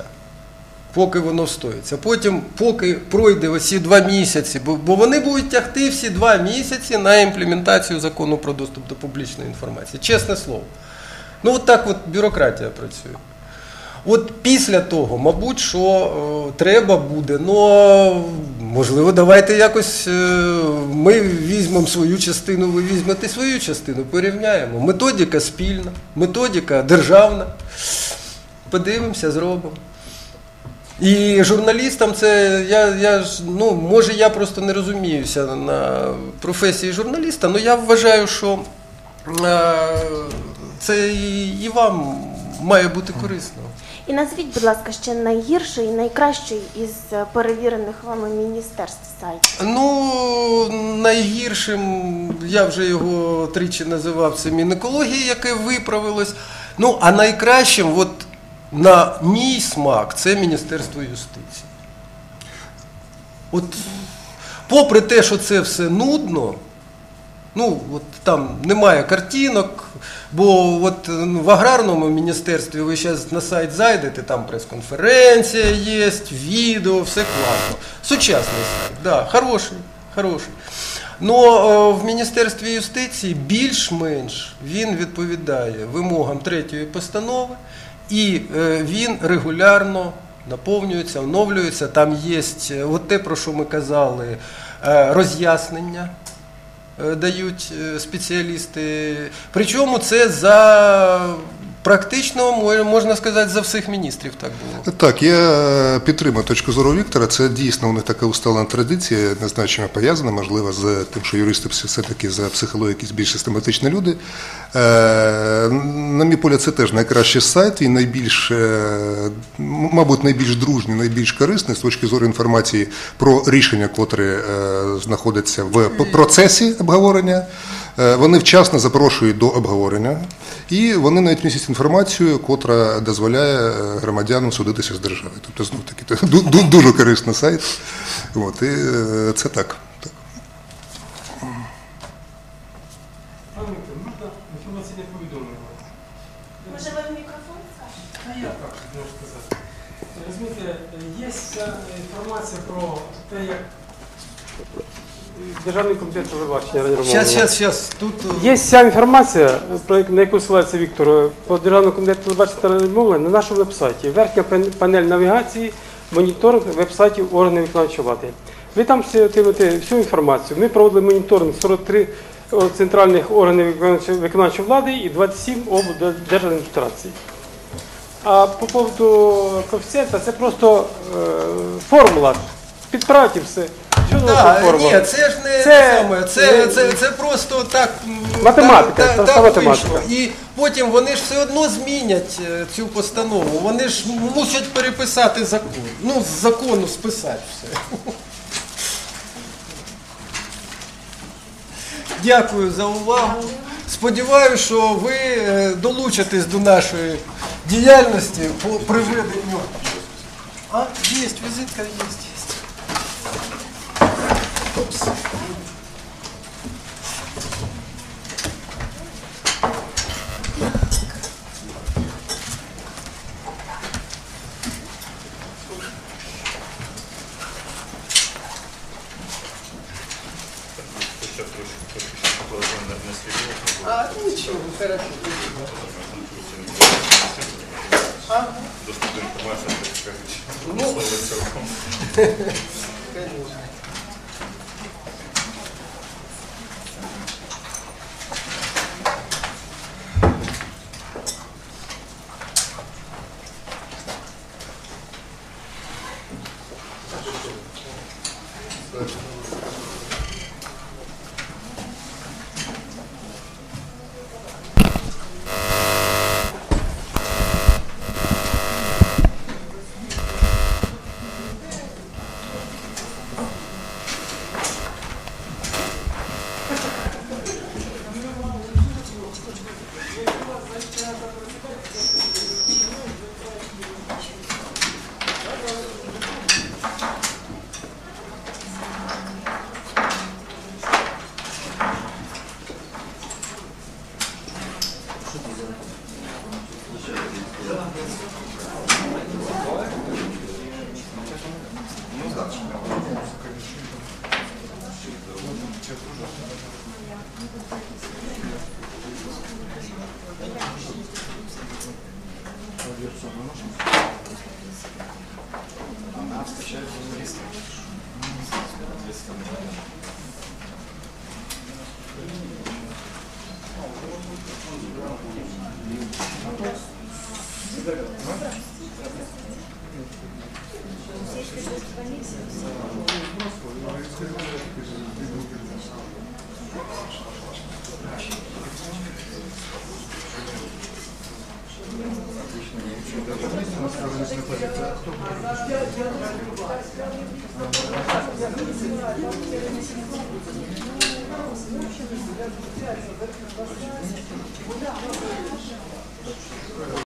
потім, поки пройде оці 2 місяці, бо вони будуть тягти всі 2 місяці на імплементацію закону про доступ до публічної інформації. Чесне слово. От так бюрократія працює. От після того, мабуть, що треба буде, можливо, давайте якось ми візьмемо свою частину, ви візьмете свою частину, порівняємо. Методика спільна, методика державна. Подивимося, зробимо. І журналістам це, може я просто не розуміюся на професії журналіста, але я вважаю, що це і вам має бути корисно. І назвіть, будь ласка, ще найгірший і найкращий із перевірених вами міністерств сайтів. Ну, найгіршим, я вже його тричі називав, це Мінекологія, яке виправилось. Ну, а найкращим, от на мій смак, це Міністерство юстиції. От, попри те, що це все нудно, ну, от там немає картинок, бо от в аграрному міністерстві ви зараз на сайт зайдете, там прес-конференція є, відео, все класно. Сучасний сайт, да, хороший. Но в Міністерстві юстиції більш-менш він відповідає вимогам 3-ї постанови, і він регулярно наповнюється, оновлюється. Там є от те, про що ми казали, роз'яснення дають спеціалісти. Причому це практично, можна сказати, за всіх міністрів так було. Так, я підтримую точку зору Віктора. Це дійсно у них така усталена традиція, не знаю, чим пов'язана, можливо, з тим, що юристи все-таки за психологію якісь більш систематичні люди. На мій погляд, це теж найкращий сайт і найбільш, мабуть, найбільш дружній, найбільш корисний з точки зору інформації про рішення, котрі знаходяться в процесі обговорення. Вони вчасно запрошують до обговорення, і вони навіть містять інформацію, котра дозволяє громадянам судитися з державою. Тобто, знов-таки, дуже корисний сайт. От, і це так. Пане Віктор, можна інформаційне повідомлення? Може, ви в мікрофон скажете? А я так можу сказати. Розумієте, є вся інформація про те, як Державний комітет телебачення радіомовлення. Щас. Тут... Є вся інформація, на яку ссилається Віктор, по Державному комітету телебачення та радіомовлення на нашому веб-сайті. Верхня панель навігації, моніторинг веб-сайтів органів виконавчої влади. Ви там отримаєте всю інформацію. Ми проводили моніторинг 43 центральних органів виконавчої влади і 27 облдержадміністрацій. А по поводу коефіцієнта, це просто формула. Підправте все. Ні, це ж не саме, це просто так. Математика, так математика. вийшло. І потім вони ж все одно змінять цю постанову. Вони ж мусять переписати закон. Ну, з закону списати все. Дякую за увагу. Сподіваюся, що ви долучитесь до нашої діяльності по приведенню. Є, візитка є. Опс. Ничего, хорошо. Доступна інформація, так Ну, скажуть. конечно.